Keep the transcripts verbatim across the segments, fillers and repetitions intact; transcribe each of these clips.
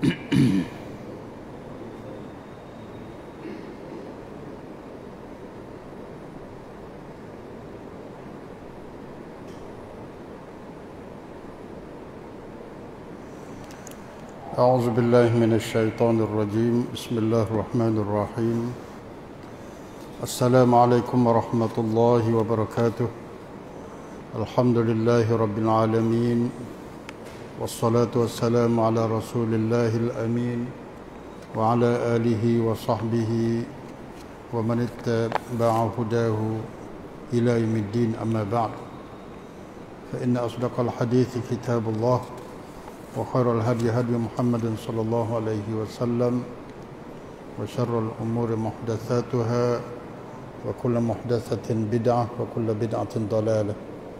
أعوذ بالله من الشيطان الرجيم بسم الله الرحمن الرحيم السلام عليكم ورحمة الله وبركاته الحمد لله رب العالمين والصلاة والسلام على رسول الله الأمين وعلى آله وصحبه ومن اتبع هداه إلى يوم الدين أما بعد فإن أصدق الحديث كتاب الله وخير الهدي هدي محمد صلى الله عليه وسلم وشر الأمور محدثاتها وكل محدثة بدعة وكل بدعة ضلالة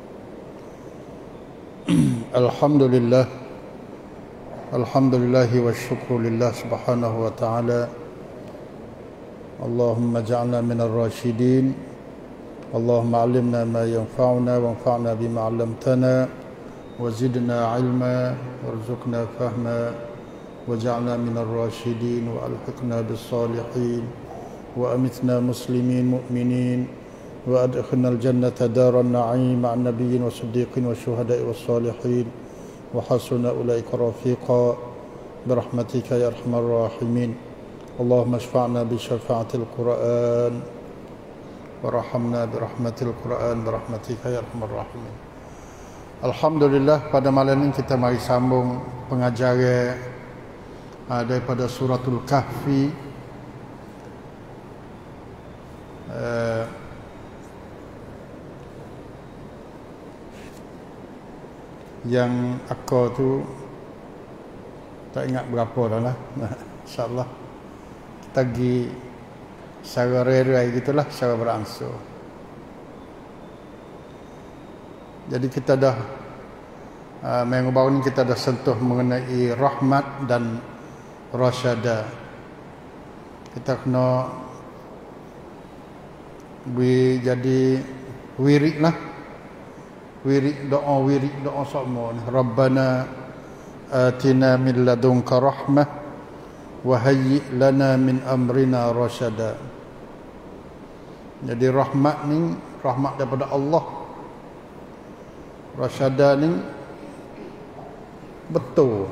الحمد لله الحمد لله والشكر لله سبحانه وتعالى اللهم اجعلنا من الراشدين اللهم علمنا ما ينفعنا وانفعنا بما علمتنا وزدنا علما وارزقنا فهما وجعلنا من الراشدين وألحقنا بالصالحين وأمتنا مسلمين مؤمنين وأدخلنا الجنة دار النعيم مع النبيين والصديقين والشهداء والصالحين وحسن أولئك رفيقا برحمتك يا أرحم الراحمين اللهم اشفعنا بشفاعة القرآن ورحمنا برحمة القرآن برحمتك يا أرحم الراحمين. Alhamdulillah, pada malam ini kita mari sambung pengajaran uh, daripada suratul Kahfi. Uh, yang aku tu tak ingat berapa dah lah. InsyaAllah kita pergi secara rerai gitulah, secara beransur. Jadi kita dah uh, minggu baru ni kita dah sentuh mengenai rahmat dan rasyada. Kita kena bi jadi wirid lah. Wirid doa, wirid doa semua. Rabbana atina min ladunka rahmah wa hayyi' lana min amrina rasyada. Jadi rahmat ni rahmat daripada Allah. Rasyada ni betul.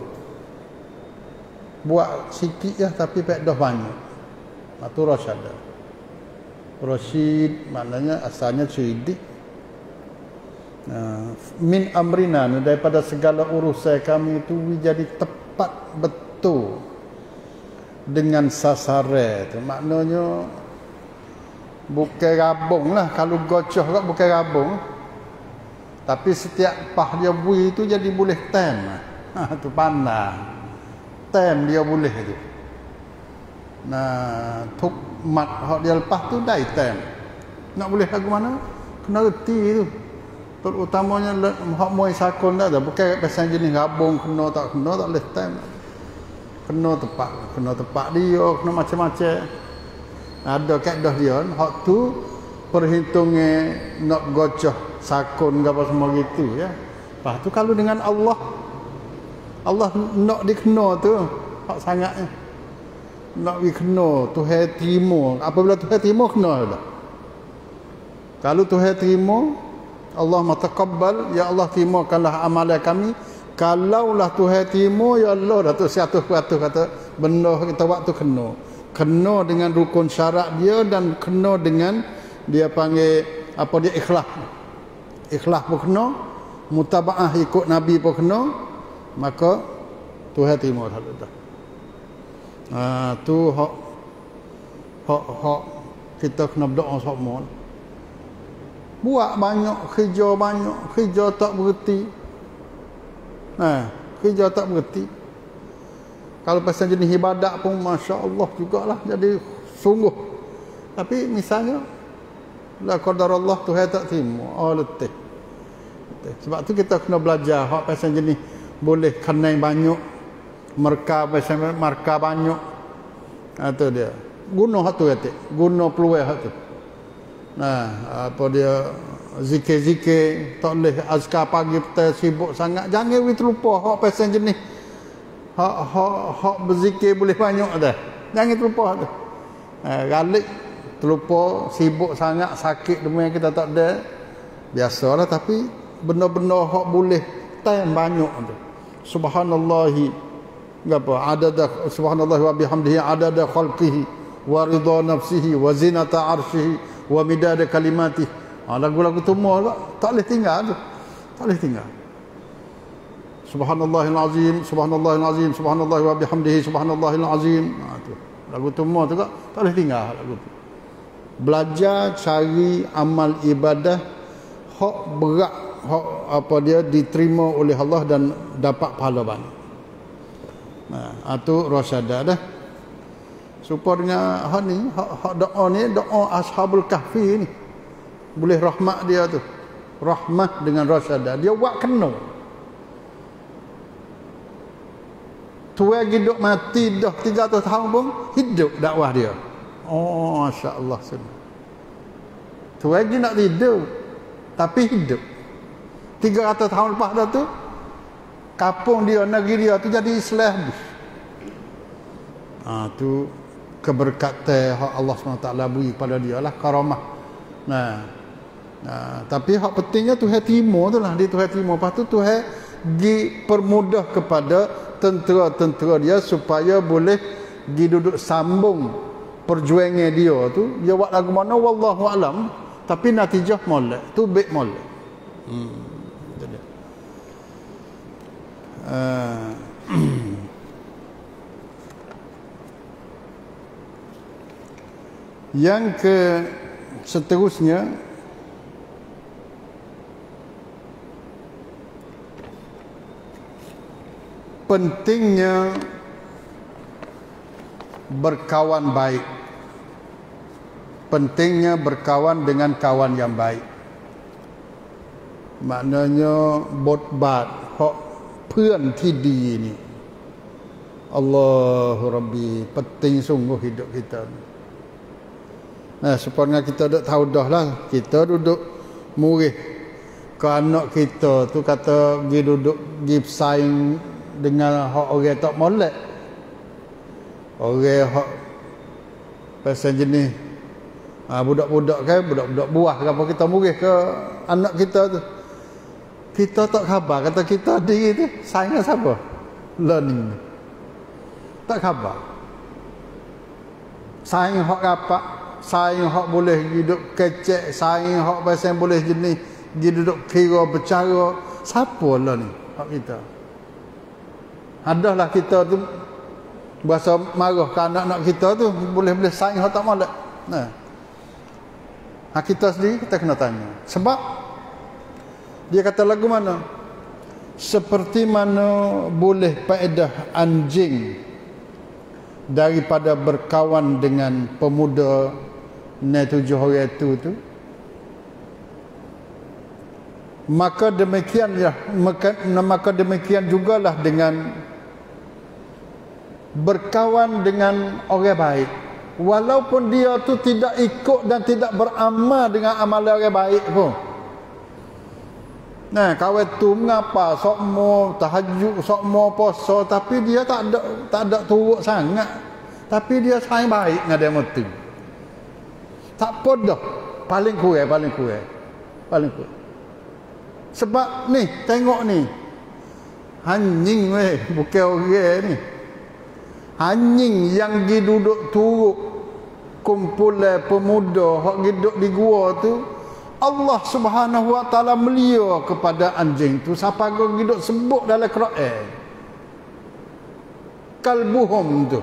Buat sikit je tapi faedah banyak. Itu rasyada. Rasyid maknanya asalnya cerdik. Nah, min amrina, daripada segala urusan kami itu jadi tepat betul dengan sasaran tu. Maknanya bukan rabung lah. Kalau gocoh kat bukan rabung. Tapi setiap pah dia bui itu jadi boleh tem. Ha, tu pandang. Tem dia boleh tu. Nah, tuk mat hak dia lepas tu dai tem. Nak boleh lagu mana? Kena reti tu. Terutamanya hak moi sakon dah dah. Bukan pasal jenis gabung kena tak kena tak boleh tem. Kena tepat, kena tepat dia, kena macam-macam. Ada kaedah dia, hak tu perhitungan nak gocoh sakun ke apa semua gitu ya. Lepas tu kalau dengan Allah, Allah nak dikena tu hak sangatnya. Nak dikena, Tuhan terima. Apabila Tuhan terima kena dah. Kalau Tuhan terima, Allah mataqabbal, ya Allah terimakanlah amalan kami. Kalaulah Tuhan terima, ya Allah dah tu seratus peratus kata benda kita waktu kena. Kena dengan rukun syarat dia dan kena dengan dia panggil apa dia ikhlas. Ikhlas pun kena, mutabaah ikut Nabi pun kena, maka Tuhan terima dah dah. Ah tu hak hak hak kita kena berdoa semua. Buat banyak kerja banyak, kerja tak berhenti. Nah, kerja tak berhenti. Kalau pasal jenis ibadat pun masya-Allah jugalah jadi sungguh. Tapi misalnya la qadarullah Tuhan tak terima, oh letih. Sebab tu kita kena belajar hak pasal jenis boleh kenai banyak, markah pasal markah banyak. Ha tu dia. Guna hak tu kata, guna peluang hak tu. Nah, apa dia zikir-zikir tak boleh azkar pagi petang sibuk sangat. Jangan we terlupa hak pasal jenis Hak hak hak berzikir boleh banyak dah. Jangan terlupa tu. Ha, galik terlupa, sibuk sangat, sakit demam kita tak ada. Biasalah, tapi benda-benda hak boleh time banyak tu. Subhanallahi apa? Adada subhanallahi wa bihamdihi adada khalqihi wa ridha nafsihi wa zinata arsyihi wa midada kalimatihi. Ha, lagu-lagu tu semua tak boleh tinggal tu. Tak boleh tinggal. Subhanallahil azim, subhanallahil azim, subhanallahi wa bihamdihi subhanallahil azim. Ha, tu. Lagu tu semua tu tak, tak boleh tinggal lagu tu. Belajar cari amal ibadah hak berat, hak apa dia diterima oleh Allah dan dapat pahala banyak. Nah, itu rasyadah dah. Supaya dengan hak ni, hak, hak doa ni, doa Ashabul Kahfi ni. Boleh rahmat dia tu. Rahmat dengan rasyadah. Dia buat kena. Tuan hidup mati dah tiga ratus tahun pun hidup dakwah dia. Oh, masya-Allah sunat. Tuan dia nak tidur tapi hidup. tiga ratus tahun lepas dah tu kampung dia, negeri dia tu jadi Islam. Ah, tu keberkatan hak Allah subhanahu wa taala beri pada dia lah, karamah. Nah. Nah, tapi hak pentingnya Tuhan terima tu lah, dia Tuhan terima. Lepas tu Tuhan gi permudah kepada tentera-tentera dia supaya boleh gi duduk sambung perjuangan dia tu. Dia buat lagu mana wallahu alam, tapi natijah molek tu baik molek. Hmm. Jadi uh, yang ke seterusnya pentingnya berkawan baik. Pentingnya berkawan dengan kawan yang baik. Maknanya botbat hak เพื่อนที่ดีนี่ Allahu Rabbi, penting sungguh hidup kita. Nah, supaya kita duk tahu dah lah, kita duduk murih ke anak kita tu kata pergi duduk pergi bersaing dengan hak orang tak molek. Orang hak pasal jenis ha, budak-budak kan, budak-budak buah ke apa, kita murih ke anak kita tu. Kita tak khabar kata kita diri tu saing dengan siapa? Learning. Tak khabar. Saing hak rapat, saing hak boleh hidup kecek, saing hak pasal boleh jenis pergi duduk kira bercara. Siapa lah ni hak kita? Adalah kita tu berasa marah ke anak-anak kita tu boleh-boleh saing hak tak molek. Nah. Hak kita sendiri kita kena tanya. Sebab dia kata lagu mana? Seperti mana boleh faedah anjing daripada berkawan dengan pemuda ne tujuh orang itu tu, maka demikian ya maka, maka demikian jugalah dengan berkawan dengan orang baik, walaupun dia tu tidak ikut dan tidak beramal dengan amalan orang baik pun. Nah, kawan tu mengapa sokmo tahajud, sokmo puasa, tapi dia tak ada tak ada turut sangat, tapi dia sayang baik dengan dia mati. Tak apa dah, paling kurang paling kurang paling kurang. Sebab ni tengok ni anjing weh, bukan orang ni. Anjing yang pergi duduk turut kumpulan pemuda hak duduk di gua tu, Allah Subhanahu wa taala melia kepada anjing tu siapa kau duduk sebut dalam Quran. Kalbuhum tu.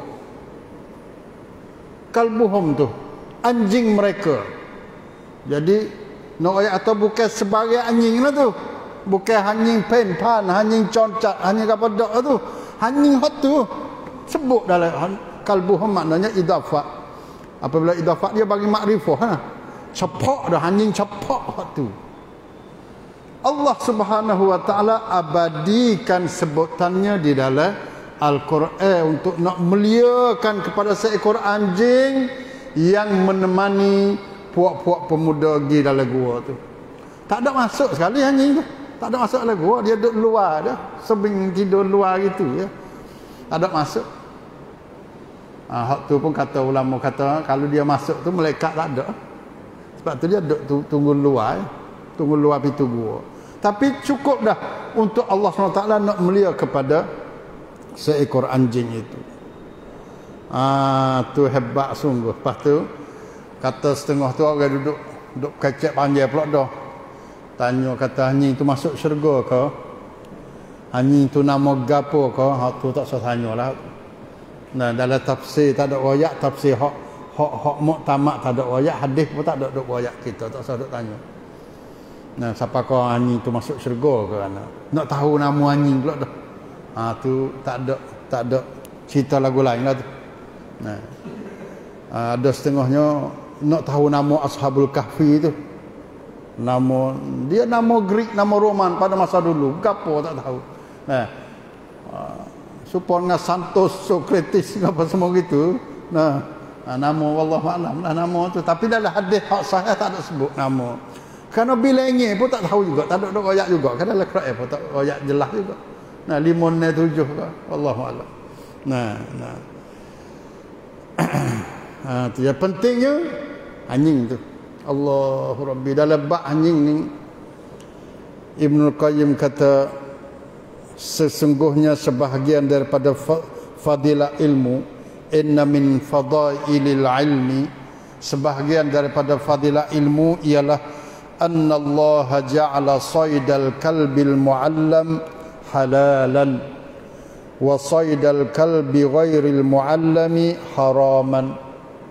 Kalbuhum tu anjing mereka. Jadi nak ayat atau bukan sebagai anjing lah tu. Bukan anjing penpan, anjing concat, anjing apa dak tu. Anjing hot tu sebut dalam kalbuhum maknanya idafah. Apabila idafah dia bagi makrifah ha. Cepak dah anjing cepak hot tu. Allah Subhanahu wa taala abadikan sebutannya di dalam Al-Quran untuk nak meliakan kepada seekor anjing yang menemani puak-puak pemuda pergi dalam gua tu. Tak ada masuk sekali anjing tu. Tak ada masuk dalam gua, dia duduk luar dah, sebing tidur luar gitu ya. Tak ada masuk. Ah, hak tu pun kata ulama kata kalau dia masuk tu malaikat tak ada. Sebab tu dia duduk tunggu luar, tunggu luar pintu gua. Tapi cukup dah untuk Allah subhanahu wa taala nak melia kepada seekor anjing itu. Ah, tu hebat sungguh. Lepas tu kata setengah tu orang duduk duduk kecek panjang pula dah. Tanya kata anjing tu masuk syurga ke? Anjing tu nama gapo ke? Hak tu tak usah tanyalah. Nah, dalam tafsir tak ada ayat, tafsir hak hak hak muktamad tak ada ayat, hadis pun tak ada duk ayat kita, tak usah duk tanya. Nah, siapa kau anjing tu masuk syurga ke ana? Nak tahu nama anjing pula dah. Ha tu tak ada tak ada cerita lagu lain lah tu. Nah. Ada setengahnya nak tahu nama Ashabul Kahfi tu. Nama dia nama Greek, nama Roman pada masa dulu. Gapo tak tahu. Nah. Supaya Santos, Socrates apa semua gitu. Nah, nama wallahu alam lah nama tu. Tapi dalam hadis hak sahih tak ada sebut nama. Kerana bilangnya pun tak tahu juga, tak ada dok ayat juga. Kan dalam Quran pun tak ayat jelas juga. Nah, lima ne tujuh ke. Wallahu alam. Nah, nah. Ha, tu yang pentingnya anjing tu. Allahu Rabbi dalam bab anjing ni Ibnu Qayyim kata sesungguhnya sebahagian daripada fadilah ilmu inna min fadailil ilmi sebahagian daripada fadilah ilmu ialah anna Allah ja'ala saydal kalbil muallam halalan wa saydal kalbi ghairil muallami haraman.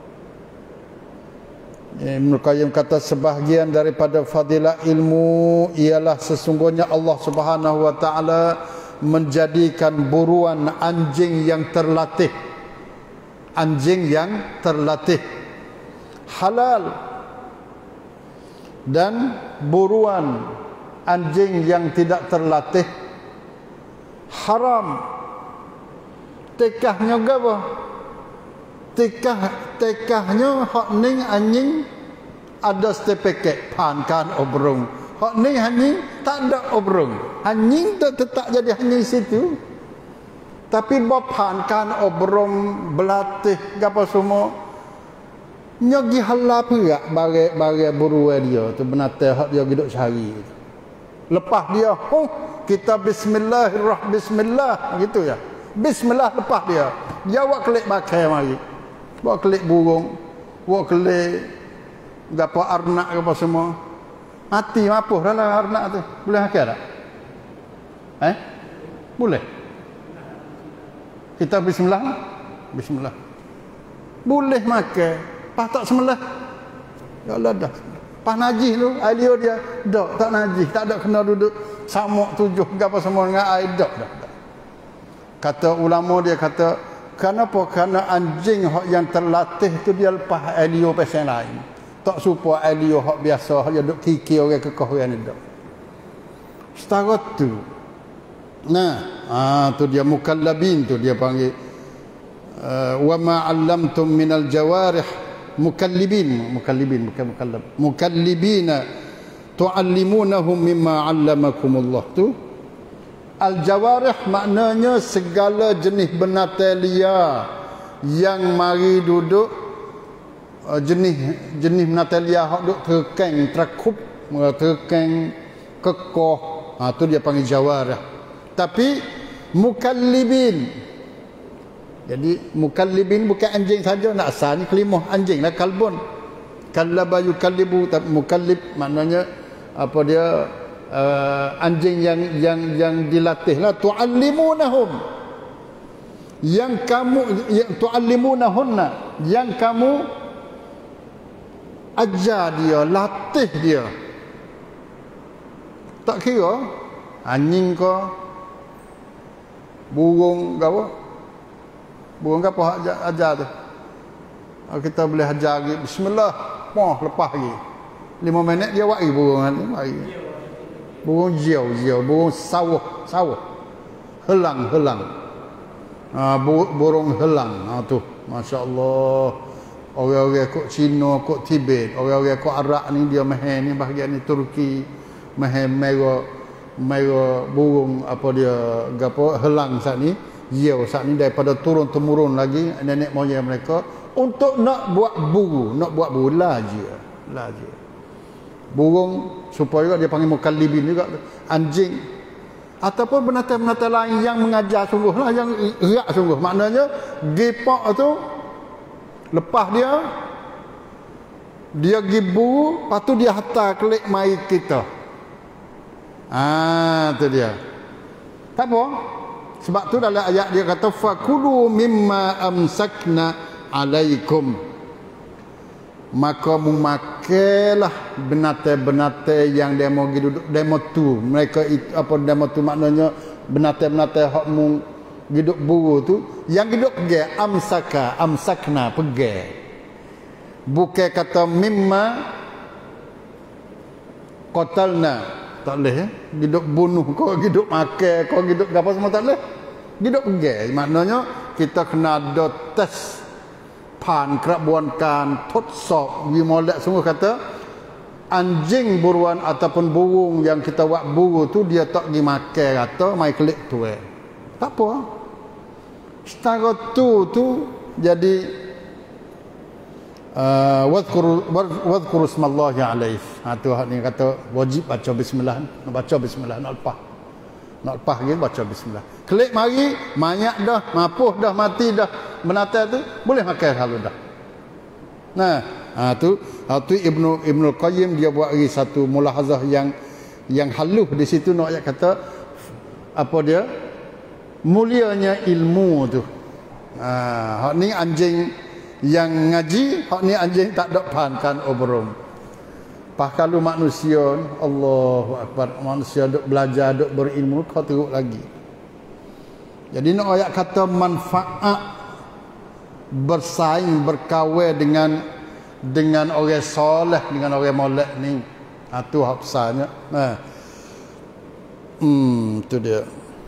Ibnu Qayyim kata sebahagian daripada fadilah ilmu ialah sesungguhnya Allah Subhanahu wa taala menjadikan buruan anjing yang terlatih, anjing yang terlatih halal dan buruan anjing yang tidak terlatih haram. Tekahnya apa? Tekah tekahnya hak ning anjing ada sertifikat pankan obrong. Hak ning anjing tak ada obrong. Anjing tak tetap jadi anjing situ. Tapi bapankan obrong belatih apa semua nyogi halal pula bagi-bagi buruan dia tu benatang hak dia hidup sehari. Lepas dia, oh kita bismillahirrahmanirrahim bismillah gitu ya. Bismillah lepas dia. Dia awak kelik pakai mari. Buat kelik burung, buat kelik gapo arnak apa semua. Mati mapuh dalam arnak tu. Boleh makan tak? Eh? Boleh. Kita bismillah. Bismillah. Boleh makan. Pas tak sembelih. Ya Allah dah. Pas najis tu, alio dia dak tak najis, tak ada kena duduk samuk tujuh gapo semua dengan air dak dak. Kata ulama dia kata kenapa? Kerana anjing yang terlatih tu dia lepas alio pasal lain. Tak supaya alio hak biasa hak dia duk kiki orang kekeh orang ni dak. Setara tu. Nah, ah tu dia mukallabin tu dia panggil uh, wa ma 'allamtum minal jawarih mukallibin, mukallibin bukan mukallab. Mukallibina tu'allimunahum mimma 'allamakumullah tu. Al-jawarih maknanya segala jenis binatang liar yang mari duduk uh, jenis jenis binatang liar hak duk terkeng, terkup, terkeng, kekoh. Ha tu dia panggil jawarih. Tapi mukallibin. Jadi mukallibin bukan anjing saja nak asal ni kelimah anjing lah kalbun. Kallaba yukallibu mukallib maknanya apa dia Uh, anjing yang yang yang dilatih lah tu'allimunahum yang kamu yang tu'allimunahunna yang kamu ajar dia, latih dia. Tak kira anjing ke burung ke apa, burung ke apa ajar, ajar tu kita boleh ajar lagi bismillah moh lepas lagi lima minit dia wari burung ni mari. Burung jiau, jiau, burung sawah, sawah. Helang, helang. Ha, burung helang. Ha, tu, masya-Allah. Orang-orang kok Cina, kok Tibet, orang-orang kok Arab ni dia main ni bahagian ni Turki, main merah merah burung apa dia gapo helang sat ni. Ya Ustaz ni daripada turun temurun lagi nenek moyang mereka untuk nak buat buru, nak buat buru lah je. Lah je. Burung supaya dia panggil mukallibin juga, anjing ataupun binatang-binatang lain yang mengajar sungguh lah, yang erat sungguh. Maknanya gepak tu lepas dia dia pergi buru, lepas tu dia hantar kelik mai kita. Ah, tu dia. Tak apa. Sebab tu dalam ayat dia kata fakulu mimma amsakna alaikum. Maka memakanlah binatang-binatang yang demo duduk demo tu. Mereka itu apa demo tu maknanya binatang-binatang hak mu hidup buru tu yang hidup pergi amsaka amsakna pergi. Bukan kata mimma qatalna. Tak boleh eh? Hidup bunuh kau, hidup makan kau, hidup apa semua tak boleh. Hidup pergi. Maknanya kita kena ada tes, pan kerabuankan, totsok, wimolek sungguh kata anjing buruan ataupun burung yang kita buat buru tu dia tak pergi makan kata mai kelik tu eh. Tak apa. Setara tu tu jadi Uh, wadhkuru wadhkuru smallahi alaih. Ha tu hak ni kata wajib baca bismillah. Nak baca bismillah, nak lepas. Nak lepas lagi baca bismillah. Klik mari, mayat dah, mapuh dah, mati dah. Binatang tu boleh makan halu dah. Nah, ha tu, ha tu Ibnu Ibnu Qayyim dia buat lagi satu mulahazah yang yang halus di situ, nak ayat kata apa dia? Mulianya ilmu tu. Ha hak ni anjing yang ngaji, hak ni anjing tak ada pahankan obrom. Pas kalau manusia, Allahu akbar, manusia duk belajar, duk berilmu, kau teruk lagi. Jadi nak ayat kata manfaat bersaing berkawin dengan dengan orang soleh, dengan orang molek ni. Ha tu hak besarnya. Nah. Hmm, tu dia.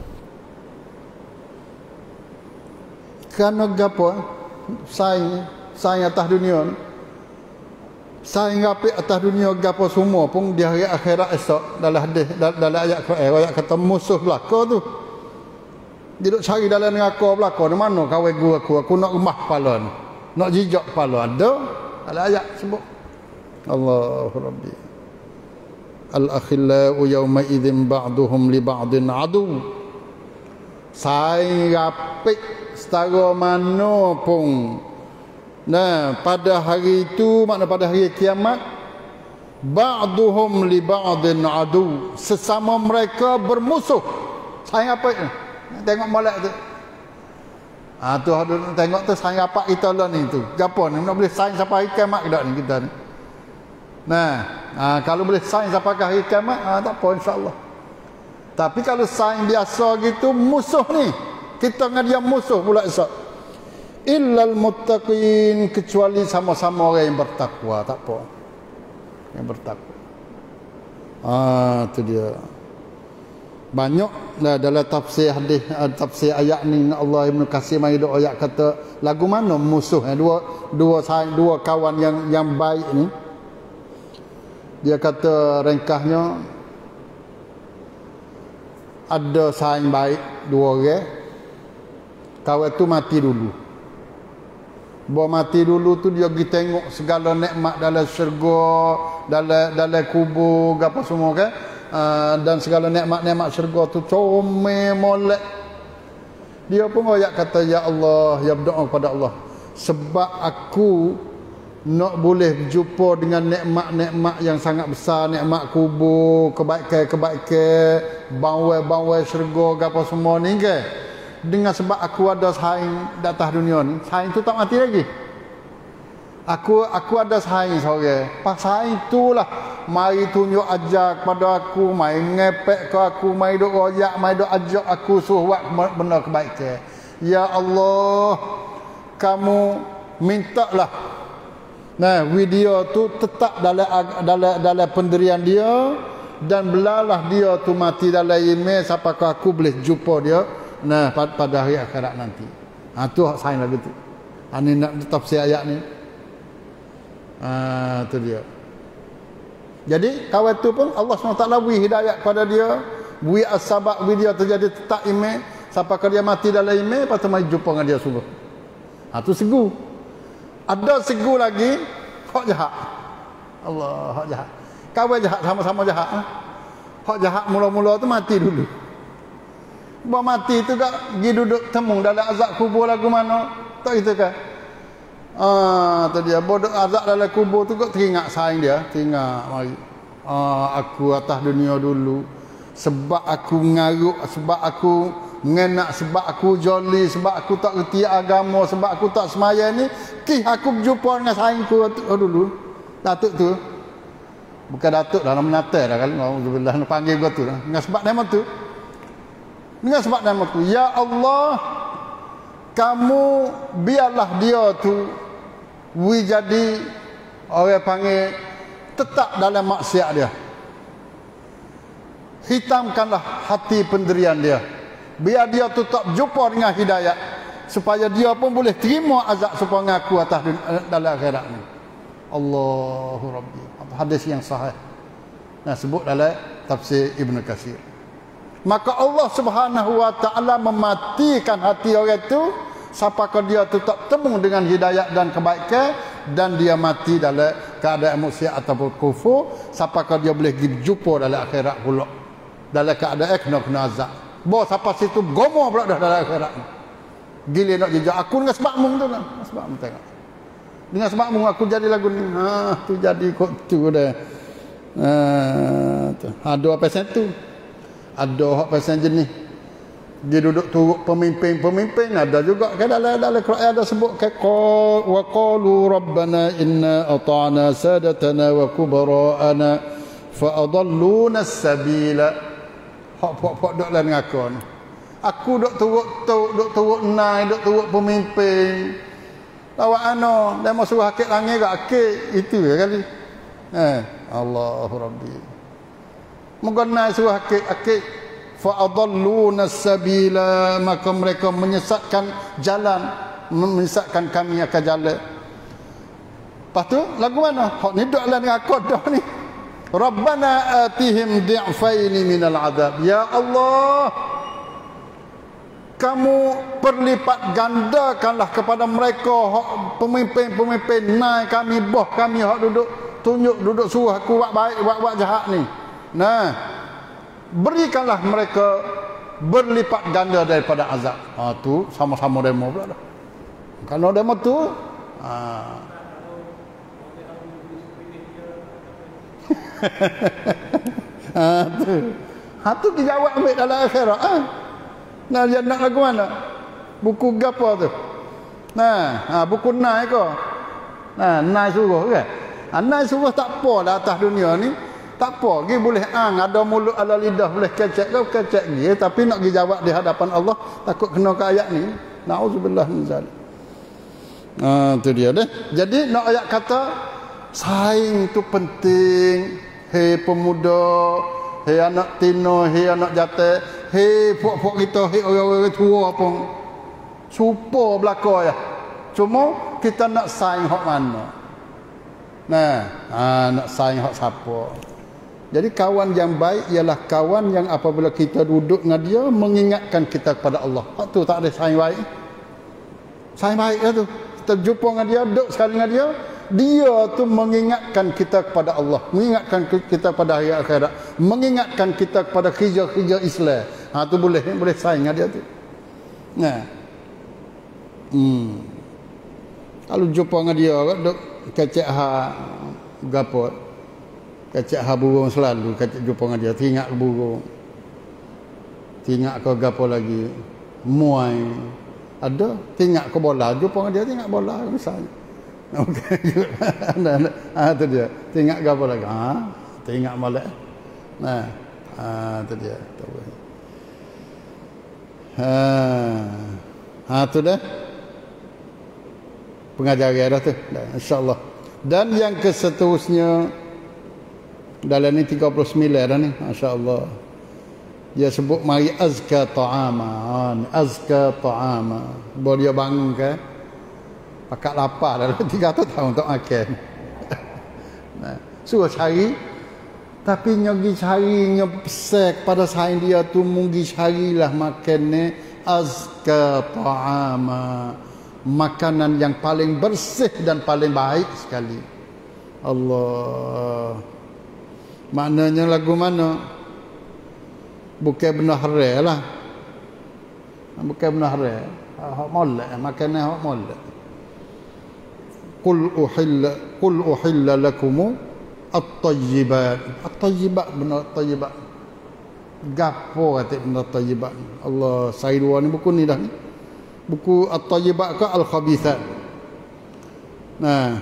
Kerana gapo? Saing saing atas dunia ni, saing apik atas dunia gapo semua pun di hari akhirat esok dalam hadis dalam ayat Quran ayat kata musuh belaka tu dia duk cari dalam neraka belaka di mana kawan gua aku aku nak rumah kepala ni, nak jijak kepala, ada dalam ayat sebut Allahu Rabbi al akhillau yawma idzin ba'duhum li ba'din adu. Saing apik setara mana pun. Nah, pada hari itu, makna pada hari kiamat, ba'duhum li ba'din adu, sesama mereka bermusuh. Sayang apa ni? Tengok molek tu. Ah tu tengok tu sayang apa kita lah ni tu. Gapo ni nak boleh sayang sampai hari kiamat ke tak ni kita ni. Nah, ah, kalau boleh sayang sampai hari kiamat, ah, tak apa insya-Allah. Tapi kalau sayang biasa gitu musuh ni, kita dengan dia musuh pula esok. Illal muttaqin, kecuali sama-sama orang yang bertakwa, tak apa. Yang bertakwa. Ah, tu dia. Banyak lah dalam tafsir hadis, tafsir ayat ni Allah Ibn Katsir mai doa ayat kata lagu mana musuh eh? dua dua dua kawan yang yang baik ni. Dia kata ringkasnya ada saing baik dua orang, kawan tu mati dulu. Bawa mati dulu tu dia pergi tengok segala nikmat dalam syurga, dalam dalam kubur, apa semua kan. Uh, dan segala nikmat-nikmat syurga tu comel molek. Dia pun royak kata ya Allah, ya berdoa kepada Allah, sebab aku nak boleh berjumpa dengan nikmat-nikmat yang sangat besar, nikmat kubur, kebaikan-kebaikan, bawai-bawai syurga apa semua ni ke. Dengan sebab aku ada saing di atas dunia ni, saing tu tak mati lagi. Aku aku ada saing seorang. Pas saing itulah mari tunjuk ajar kepada aku, mari ngepek ke aku, mari duk royak, mari duk ajak aku suruh buat benda kebaikan. Ya Allah, kamu mintalah nah video tu tetap dalam dalam dalam pendirian dia, dan belalah dia tu mati dalam iman sampai aku boleh jumpa dia nah pada, pada hari akhirat nanti. Ha tu hak saing lagu tu. Ha ni nak tafsir ayat ni. Ah, tu dia. Jadi kawan tu pun Allah subhanahu wa taala beri hidayah kepada dia, beri asbab beri dia terjadi tetap iman, Sampai kalau dia mati dalam email, lepas tu mari jumpa dengan dia suruh. Ha, tu segu. Ada segu lagi, hak jahat. Allah, hak jahat. Kawan jahat, sama-sama jahat. Ha? Hak jahat mula-mula tu mati dulu. Bawa mati tu kak, pergi duduk temung dalam azab kubur lagu mana. Tak gitu kan? Ah, tu dia. Bodoh azab dalam kubur tu kak teringat sayang dia. Teringat, mari. Ah, aku atas dunia dulu. Sebab aku ngaruk, sebab aku mengenak, sebab aku joli, sebab aku tak reti agama, sebab aku tak semaya ni, kih aku berjumpa dengan sayangku oh, dulu. Datuk tu. Bukan datuk dah, nama natal dah kali. Alhamdulillah, nak panggil gua tu dah. Dengan sebab nama tu. Dengan sebab nama tu. Ya Allah, kamu biarlah dia tu wi jadi orang panggil tetap dalam maksiat dia. Hitamkanlah hati pendirian dia. Biar dia tetap jumpa dengan hidayat. Supaya dia pun boleh terima azab supaya ngaku atas dalam akhirat ni. Allahu Rabbi. Hadis yang sahih. Nah, sebut dalam tafsir Ibn Katsir. Maka Allah Subhanahu wa taala mematikan hati orang itu sampai dia tetap temu dengan hidayat dan kebaikan, dan dia mati dalam keadaan maksiat ataupun kufur sampai dia boleh jumpa dalam akhirat pula. Dalam keadaan kena kena azab. Bawa sampai situ gomo pula dah dalam akhirat ni. Gila nak jejak aku dengan sebabmu tu lah. Sebabmu tengok. Dengan sebabmu aku jadi lagu ni. Ha, tu jadi kot tu dah. Ha, tu. Ada apa pasal tu? Ada hak pasal jenis. Dia duduk turut pemimpin-pemimpin, ada juga kan dalam dalam Quran ada sebut ke wa qalu rabbana inna ata'na sadatana wa kubara'ana fa adalluna as-sabila. Hak-hak dok lain dengan aku ni. Aku dok turut tok, dok turut nai, dok turut pemimpin. Lawak ano, dia mau suruh akik langit ke akik itu ya kali. Eh, Allahu Rabbi. Mengenai suruh akik akik fa adalluna as-sabila, maka mereka menyesatkan jalan, menyesatkan kami akan jalan. Lepas tu lagu mana? Hak ni dok lain dengan aku dah ni. Rabbana atihim di'faini minal adab. Ya Allah, kamu perlipat gandakanlah kepada mereka pemimpin-pemimpin naik kami, boh kami hak duduk tunjuk duduk suruh aku buat baik buat buat jahat ni. Nah, berikanlah mereka berlipat ganda daripada azab. Ha tu sama-sama demo pula dah. Kalau demo tu ha ha tu. Ha tu dijawab ambil dalam akhirat. Ha. Nah, dia nak lagu mana? Buku gapo tu? Nah, ha, buku nai ko. Nah, nai suruh kan? Ha, nai suruh tak apa lah atas dunia ni. Tak apa, dia boleh ang, ada mulut ala lidah, boleh kecek kau kecek dia, tapi nak pergi jawab di hadapan Allah, takut kena ke ayat ni. Nauzubillah min zalik. Ah, tu dia dah. Jadi nak ayat kata saing tu penting. Hei pemuda, hei anak tino, hei anak jatuh, hei puak-puak kita, hei orang-orang tua pun supo belaka ya. Cuma kita nak saing hak mana? Nah, ha, nak saing hak siapa? Jadi kawan yang baik ialah kawan yang apabila kita duduk dengan dia mengingatkan kita kepada Allah. Hak tu tak ada saing baik. Saing baik lah tu. Kita jumpa dengan dia, duduk sekali dengan dia, dia tu mengingatkan kita kepada Allah, mengingatkan kita pada hari akhirat, mengingatkan kita kepada kerja-kerja Islam. Ha tu boleh, boleh saing dengan dia tu. Nah. Hmm. Kalau jumpa dengan dia, duduk kecek ha gapo. Kecek ha burung selalu, kecek jumpa dengan dia, teringat ke burung. Teringat ke gapo lagi. Muai. Ada, teringat ke bola, jumpa dengan dia teringat bola misalnya. Okey. Ah tu dia. Teringat gapo lagi? Ha, teringat molek. Nah. Ah tu dia. Ha. Ha tu dah. Pengajaran dah tu. Insya-Allah. Dan yang keseterusnya dalam ni tiga puluh sembilan dah ni, masya-Allah. Dia sebut mari azka ta'ama, azka ta'ama. Baru dia bangun ke, pakat lapar dalam tiga ratus tahun tak makan. Nah, suruh cari, tapi nyogi cari, nyopsek pada saing dia tu munggi carilah makan ni azka ta'ama, makanan yang paling bersih dan paling baik sekali. Allah. Maknanya lagu mana? Bukan benar haram lah. Bukan benar haram. Hak molek, makanan hak molek. Qul uhilla qul uhilla lakum at-tayyibat. At-tayyibat benar at-tayyibat. Gapo kata benar at-tayyibat. Allah, saya dua ni buku ni dah ni. Buku at-tayyibat ke al-khabithat. Nah,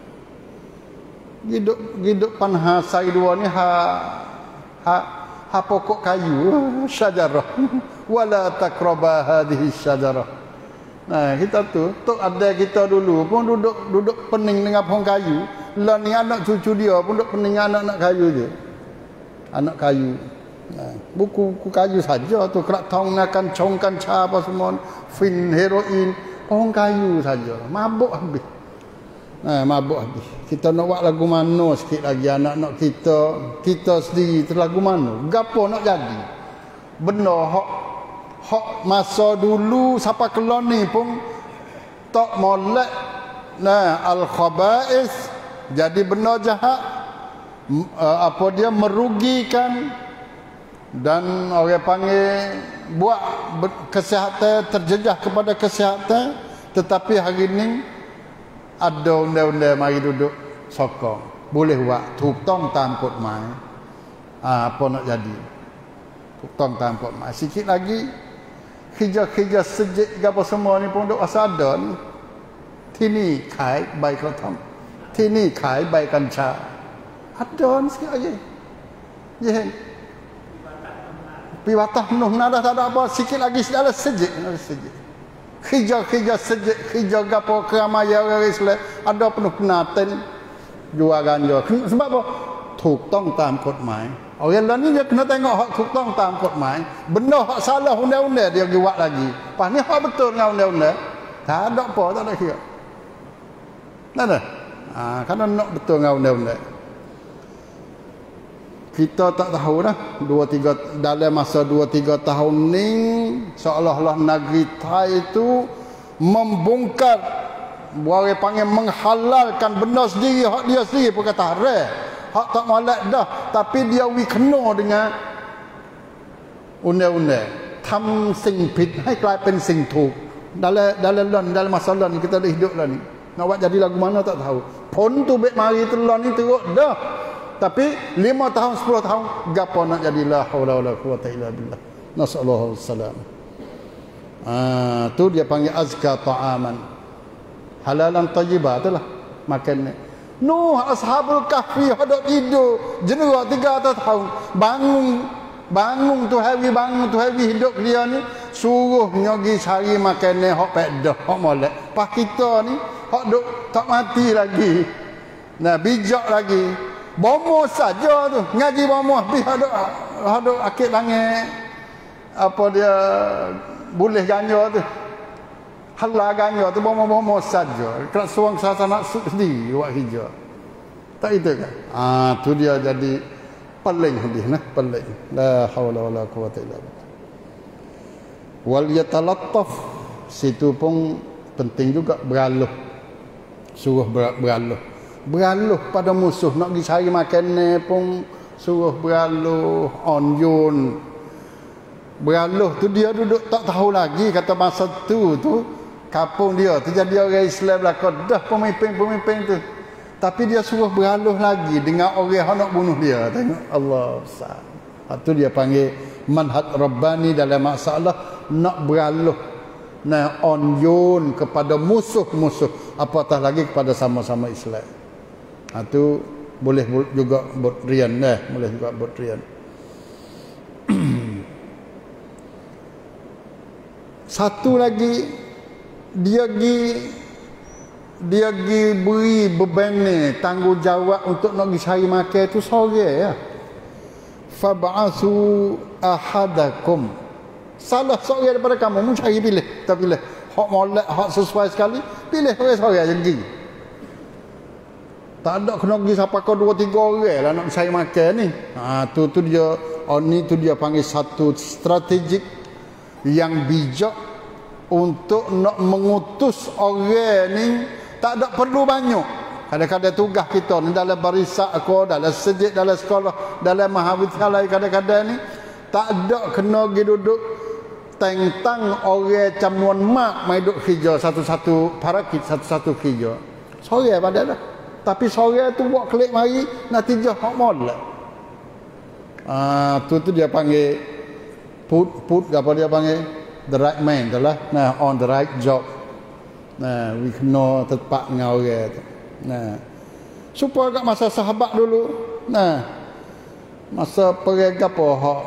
hidup hidup panha saya dua ni ha ha ha pokok kayu, syajarah. Wala taqraba hadhihi syajarah. Nah, kita tu, tok ada kita dulu pun duduk duduk pening dengan pohon kayu. Lah ni anak cucu dia pun duduk pening anak-anak kayu je. Anak kayu. Nah, buku-buku kayu saja tu, kerak taungakan congkan ca apa semua, fin heroin, pohon kayu saja. Mabuk habis. Nah, mabuk habis. Kita nak buat lagu mana sikit lagi anak-anak kita, kita sendiri terlagu mana? Gapo nak jadi? Benar hak hak masa dulu siapa kelon ni pun tak molek. Nah, al-khaba'is jadi benar jahat, apa dia merugikan, dan orang panggil buat kesihatan, terjejah kepada kesihatan. Tetapi hari ini ada undang-undang mari duduk sokong, boleh buatถูกต้อง ตามกฎหมาย. Ha, apa nak jadi? ถูกต้อง ตามกฎหมาย. Sikit lagi kerja-kerja sejik apa semua ni pun duk asal ada ni. ที่นี่ขายใบกระท่อม ที่นี่ขายใบกัญชา ada ni sikit lagi. Je. Piwatah penuh nada tak ada apa, sikit lagi sudah sejik, sejik. Kerja-kerja sejik, kerja gapo keramaian orang Islam ada penuh penaten jual ganja. Sebab apa? ถูกต้อง ตามกฎหมาย. Orang lain ni dia kena tengok hak ถูกต้อง ตามกฎหมาย. Benar hak salah undang-undang dia buat lagi. Pas ni hak betul dengan undang-undang. Tak ada apa, tak ada kira. Tak ada. Ha, kerana nak betul dengan undang-undang. Kita tak tahu dah dua tiga dalam masa dua tiga tahun ni seolah-olah negeri Thai itu membongkar, orang panggil menghalalkan benda sendiri, hak dia sendiri pun kata haram. Hak tak molek dah, tapi dia wi kena dengan undang-undang. ทำสิ่งผิดให้กลายเป็นสิ่งถูก dalam dalam dalam masalah ni kita dah hidup lah ni. Nak buat jadi lagu mana tak tahu. Pon tu bet mari telon ni teruk dah. Tapi lima tahun sepuluh tahun gapo nak jadi, la haula wala quwata illa billah. Nasallahu salam. Ah, tu dia panggil azka ta'aman. Halalan thayyibah itulah makan ni. Nuh ashabul kahfi hadap tidur jenera tiga ratus tahun, bangun bangun tu hari bangun tu hari hidup dia ni suruh nyogi cari makan ni hok pedah hok molek. Pas kita ni hok duk tak mati lagi. Nah, bijak lagi. Bomo saja tu, ngaji bomo habis ada ada akid langit apa dia boleh ganja tu. Halal ganja tu bomo-bomo saja. Kalau suang sasa nak sendiri buat hijau. Tak itu kan? Ah, tu dia jadi paling habis nah, paling. La haula wala quwata illa billah. Wal yatalattaf, situ pun penting juga beraluh. Suruh beraluh. Beraluh pada musuh, nak pergi cari makan ni pun suruh beraluh, onyun. Beraluh tu dia duduk tak tahu lagi, kata masa tu tu kapung dia tu jadi orang Islam belakang dah pemimpin-pemimpin tu, tapi dia suruh beraluh lagi dengan orang yang nak bunuh dia. Tengok Allah besar. Itu dia panggil manhaj rabbani dalam masalah nak beraluh, nak onyun kepada musuh-musuh, apatah lagi kepada sama-sama Islam. Itu boleh juga buat rian dah, boleh juga buat rian. Satu lagi, dia gi dia gi beri beban ni, tanggungjawab untuk nak pergi cari makan tu sore ya. Fab'asu ahadakum, salah sore daripada kamu, mu cari pilih, tak pilih hak molek, hak sesuai sekali, pilih sore sore aja pergi. Tak ada kena pergi siapa kau dua tiga orang lah nak cari makan ni. Ha, tu tu dia, oh, ni tu dia panggil satu strategik yang bijak untuk nak mengutus orang ni tak ada perlu banyak. Kadang-kadang tugas kita ni dalam barisak aku, dalam sejid, dalam sekolah, dalam mahawidyalaya kadang-kadang ni tak ada kena pergi duduk tentang orang jaminan mak mai duk kerja satu-satu parakit, satu-satu kerja. Sore pada dah. Tapi sore tu buat klik mari natijah hak molek. Ah tu tu dia panggil put put apa dia panggil the right man itulah. Nah, on the right job. Nah, we kena tepat dengan orang tu. Nah. Supaya kat masa sahabat dulu. Nah. Masa perang apa hak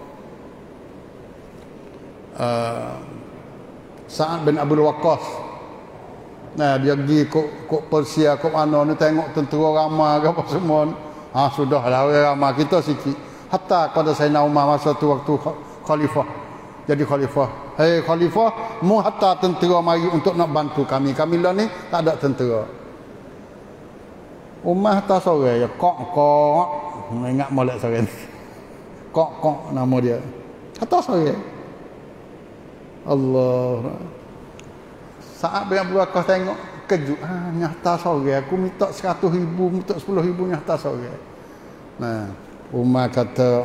uh, Sa'ad bin Abdul Waqqas. Nah, dia pergi kok kok Persia kok mana ni tengok tentera ramai ke apa semua. Ah sudahlah orang ramai kita sikit. Hatta pada Sayyidina Umar masa tu waktu khalifah. Jadi khalifah. Hei khalifah, mu hatta tentera mari untuk nak bantu kami. Kami lah ni tak ada tentera. Umar hatta sore ya kok kok. Ingat molek sore ni. Kok kok nama dia. Hatta sore. Allah. Saat bin Abdul Waqqas tengok kejut. Ah nyata sore aku minta seratus ribu, minta sepuluh ribu nyata sore. Nah, Umar kata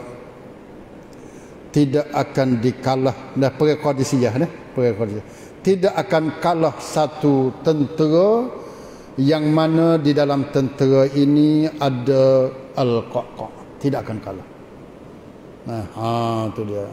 tidak akan dikalah dah perang Qadisiyah dah perang Qadisiyah tidak akan kalah satu tentera yang mana di dalam tentera ini ada al-Qaqa, tidak akan kalah. Nah, ha tu dia.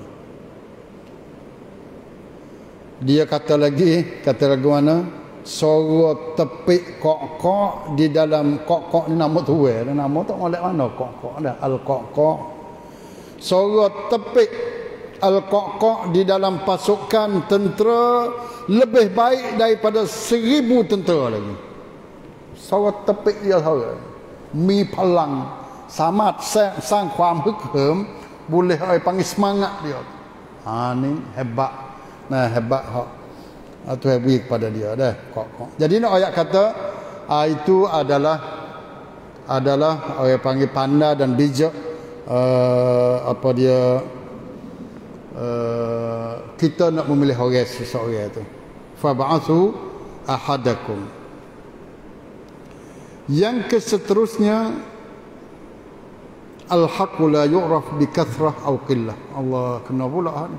Dia kata lagi, kata lagi mana? Suara tepik Qaqa di dalam Qaqa ni nama tu eh, nama tak molek mana Qaqa dah al-Qaqa. Suara tepik al-Qaqa di dalam pasukan tentera lebih baik daripada seribu tentera lagi. Suara tepik dia suara. Mi pelang, samat sangความฮึกเหิม boleh ai panggil semangat dia. Ha ni hebat. Nah hebat hak. Atau hebat kepada dia dah. Qaqa. Jadi nak ayat kata ah, itu adalah adalah orang panggil pandai dan bijak. Uh, apa dia uh, kita nak memilih orang seseorang itu. Fab'athu ahadakum. Yang keseterusnya al-haqqu la yu'raf bi kathrah aw qillah. Allah kena pula ni.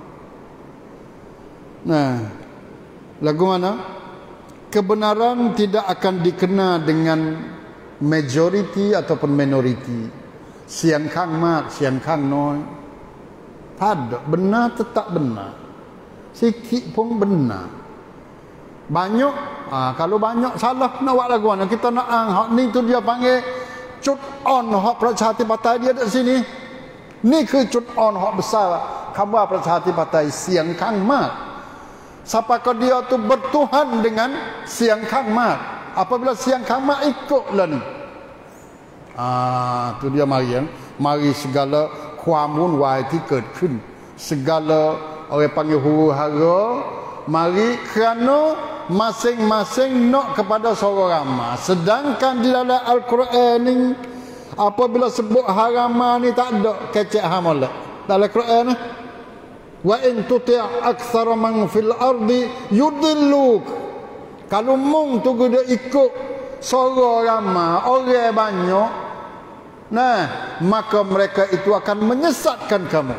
Nah, lagu mana? Kebenaran tidak akan dikenal dengan majority ataupun minority. Siang khang mak, siang khang noi. Tak benar tetap benar. Sikit pun benar. Banyak, ah, kalau banyak salah nak buat lagu mana? Kita nak ang hak ni tu dia panggil cut on hak Prajasatipatai dia di sini. Ni ke cut on hak besar khabar Prajasatipatai siang khang mak. Siapakah dia tu bertuhan dengan siang khang mak. Apabila siang khang mak ikutlah ni. Ah, tu dia mari yang mari segala ความวุ่นวายที่เกิดขึ้น segala orang panggil huru-hara mari kerana masing-masing nak kepada seorang ramai. Sedangkan di dalam Al-Quran ni apabila sebut harama ni tak ada kecek hamala dalam Al-Quran ni. Wa in tuti' aktsara man fil ardi yudilluk. Kalau mung tu dia ikut seorang ramai, orang banyak, nah, maka mereka itu akan menyesatkan kamu.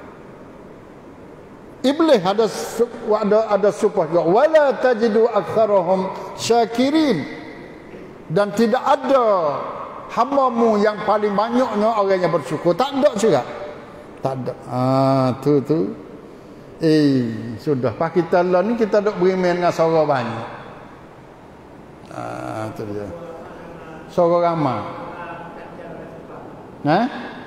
Iblis ada ada ada supah juga. Wala tajidu aktsarahum syakirin. Dan tidak ada hamba-Mu yang paling banyaknya orang yang bersyukur. Tak ada juga. Tak ada. Ah tu tu. Eh, sudah pak kita lah ni kita dok beriman dengan seorang banyak. Ah tu dia. Seorang ramai. Nah,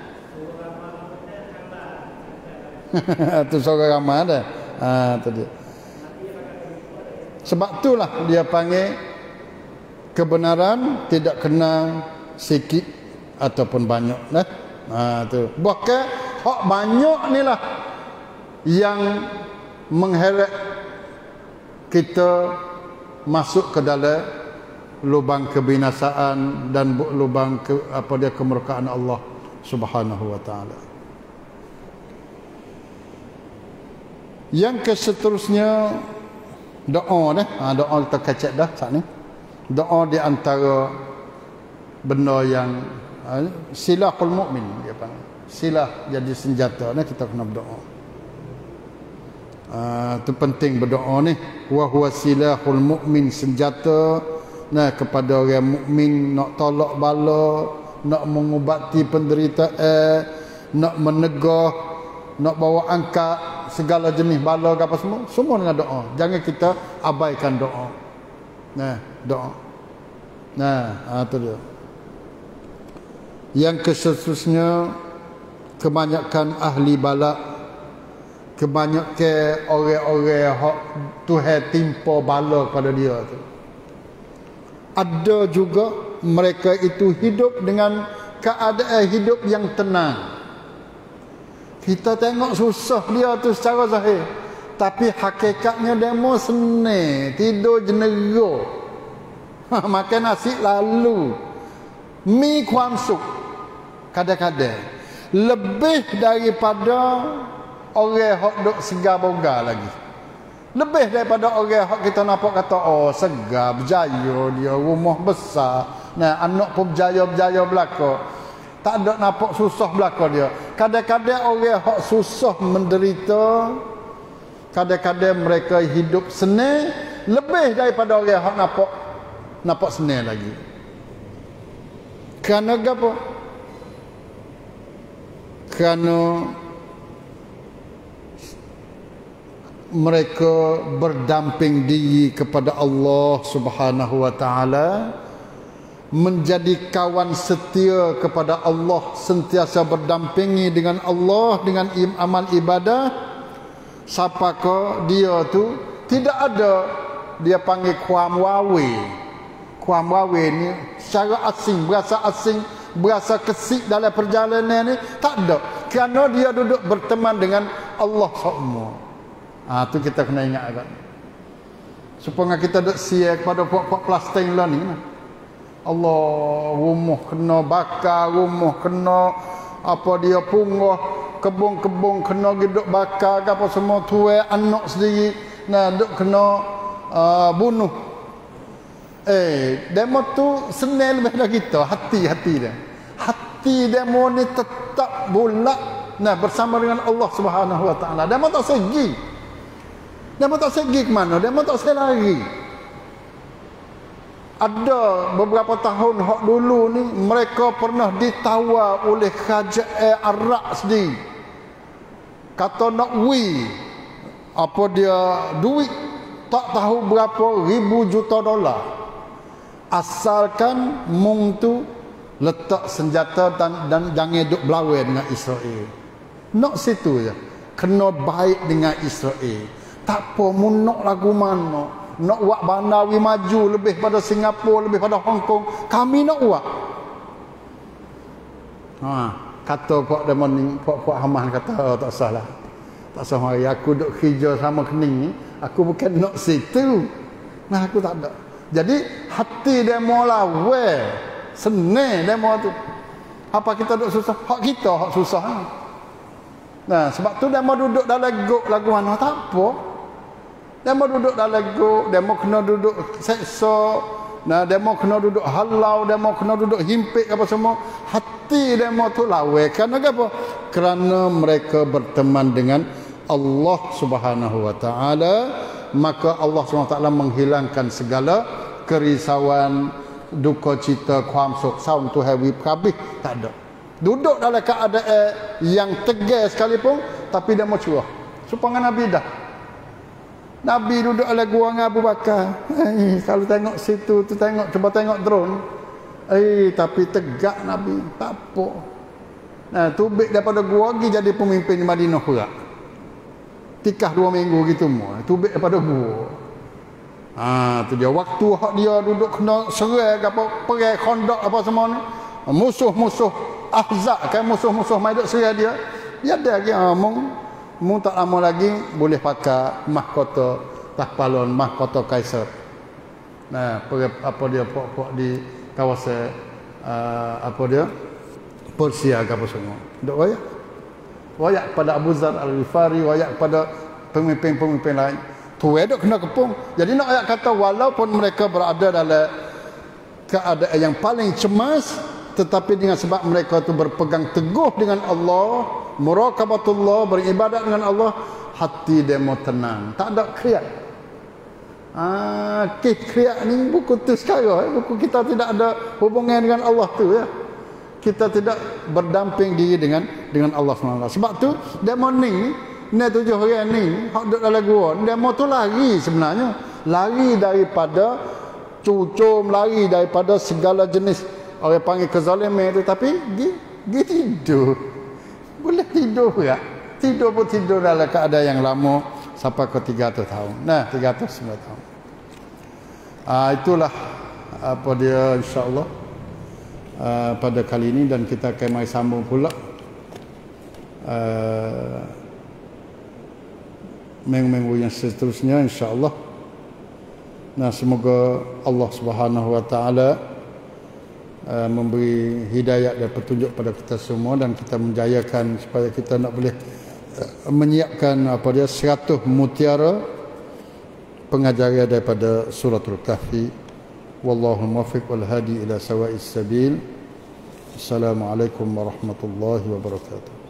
tu seorang ramai ada. Ah, tu dia. Sebab itulah dia panggil kebenaran tidak kena sikit ataupun banyak. Nah, ah, tu. Bahkan hak banyak ni lah yang mengheret kita masuk ke dalam lubang kebinasaan dan lubang ke, apa dia kemurkaan Allah Subhanahu wa taala. Yang keseterusnya doa dah. Ha, doa kita kacak dah saat ni. Doa di antara benda yang ha, silahul mukmin dia panggil. Silah jadi senjata ni, kita kena berdoa. Ah, itu penting berdoa ni. Wa huwa silahul mukmin, senjata nah kepada orang mukmin, nak tolak bala, nak mengubati penderitaan, nak menegah, nak bawa angkat segala jenis bala apa semua, semua dengan doa. Jangan kita abaikan doa. Nah, doa. Nah, ah tu dia. Yang keseterusnya, kebanyakan ahli balak, kebanyakan orang-orang hak Tuhan timpa bala pada dia tu. Ada juga mereka itu hidup dengan keadaan hidup yang tenang. Kita tengok susah dia tu secara zahir, tapi hakikatnya demo senang, tidur jenera, makan nasi lalu, mi kuam sup kadang-kadang lebih daripada orang hok duk segar boga lagi. Lebih daripada orang hok kita nampak kata oh segar berjaya dia, rumah besar, nah anak pun berjaya-berjaya belaka. Tak ada nampak susah belaka dia. Kadang-kadang orang hok susah menderita, kadang-kadang mereka hidup senang lebih daripada orang hok nampak nampak senang lagi. Kerana apa? Kerana mereka berdamping diri kepada Allah Subhanahu wa taala, menjadi kawan setia kepada Allah, sentiasa berdampingi dengan Allah dengan amal ibadah. Siapa ke dia tu tidak ada dia panggil kuam wawe. Kuam wawe ni secara asing, berasa asing, berasa kesik dalam perjalanan ni tak ada, kerana dia duduk berteman dengan Allah semua. Ah tu kita kena ingat agak. Supaya kita duk sia kepada pok-pok plastik lah ni. Allah, rumah kena bakar, rumah kena apa dia punggah, kebun-kebun kena duk bakar apa semua, tuai anak sendiri nah duk kena uh, bunuh. Eh, demo tu senang lebih dah kita, hati-hati dia. Hati demo ni tetap bulat nah bersama dengan Allah Subhanahu wa taala. Demo tak segi. Dia mau tak segi ke mana? Dia mau tak saya lari. Ada beberapa tahun hak dulu ni mereka pernah ditawar oleh kerajaan Arab sendiri. Kata nak wi apa dia duit tak tahu berapa ribu juta dolar. Asalkan mung tu letak senjata dan, dan jangan duk berlawan dengan Israel. Nak situ je. Kena baik dengan Israel. Tak apa, mu nak lagu mana? Nak buat bandar maju lebih pada Singapura, lebih pada Hong Kong. Kami nak buat. Ha, kata Pak Demon, Pak Pak Haman kata, oh, tak salah. Tak salah hari aku duk kerja sama kening ni, aku bukan nak situ. Nah, aku tak ada. Jadi hati demo lah, we senang demo tu. Apa kita duk susah? Hak kita hak susah. Nah, sebab tu demo duduk dalam gok lagu mana tak apa. Demo duduk dalam gok, demo kena duduk seksa, nah demo kena duduk halau, demo kena duduk himpit apa semua. Hati demo tu lawe. Kerana apa? Kerana mereka berteman dengan Allah Subhanahu wa taala, maka Allah Subhanahu wa taala menghilangkan segala kerisauan, duka cita, kuam sok saun tu hawi kabih tak ada. Duduk dalam keadaan yang tegas sekalipun, tapi dia mau curah. Supaya Nabi dah. Nabi duduk oleh gua dengan Abu Bakar. Eh, kalau tengok situ tu tengok, cuba tengok drone. Eh, tapi tegak Nabi, tak apa. Nah, tubik daripada gua pergi jadi pemimpin di Madinah pula. Tikah dua minggu gitu semua. Tubik daripada gua. Ah, tu dia waktu hak dia duduk kena serang apa perang Khandaq apa semua ni. Musuh-musuh Ahzab kan, musuh-musuh mai duk serang dia. Dia ada lagi omong mu tak lama lagi boleh pakai mahkota tahpalon, mahkota kaisar. Nah, apa dia pok-pok di kawasan uh, apa dia Persia ke apa semua. Dok wayak. Wayak pada Abu Zar Al-Ghifari, wayak pada pemimpin-pemimpin lain. Tu dok kena kepung. Jadi nak ayat kata walaupun mereka berada dalam keadaan yang paling cemas, tetapi dengan sebab mereka tu berpegang teguh dengan Allah, muraqabatullah, beribadat dengan Allah, hati dia mau tenang, tak ada kriak. Ah, kriak ni buku tu sekarang, eh? buku kita tidak ada hubungan dengan Allah tu ya. Kita tidak berdamping diri dengan dengan Allah subhanahu wa taala. Sebab tu dia mau ni, ni tujuh orang ni, hak duduk dalam gua, dia mau tu lari sebenarnya, lari daripada cucum, lari daripada segala jenis orang panggil kezaliman itu, tapi dia, dia tidur. Boleh tidur ya. Tidur pun tidur dalam keadaan yang lama sampai ke tiga ratus tahun. Nah, tiga ratus sembilan tahun. Ah, itulah apa dia insya-Allah ah, pada kali ini, dan kita akan mai sambung pula ah, minggu-minggu yang seterusnya insya-Allah. Nah, semoga Allah Subhanahu wa taala Uh, memberi hidayah dan petunjuk pada kita semua, dan kita menjayakan supaya kita nak boleh uh, menyiapkan apa dia seratus mutiara pengajaran daripada suratul kahfi. Wallahu muwaffiq wal hadi ila sawa'is sabil. Assalamualaikum warahmatullahi wabarakatuh.